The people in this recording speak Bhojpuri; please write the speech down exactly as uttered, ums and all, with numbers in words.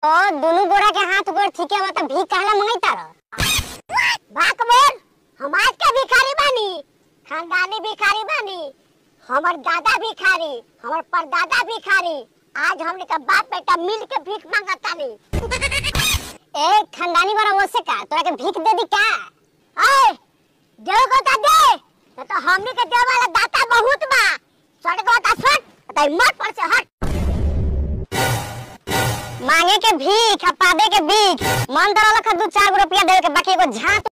और दोनों गोरा के हाथ गोड़ ठीके बा त भीख काला मंगैता रह। भाक बोल, हम आज के भिखारी बानी, खानदानी भिखारी बानी। हमर दादा भिखारी, हमर परदादा भिखारी। आज हमने का बाप बेटा मिल के भीख मांगतानी। ए खानदानी बड़ा ओसे का तोरा के भीख दे दी का? ए देव को ता दे, न तो हमने के देव वाला दाता बहुत बा। सट को ता सट, तई मत पर से हट। मांगे के भीख, पादे के भीख, मन तरह लख दो चार रुपया देवे के बाकी एगो झांक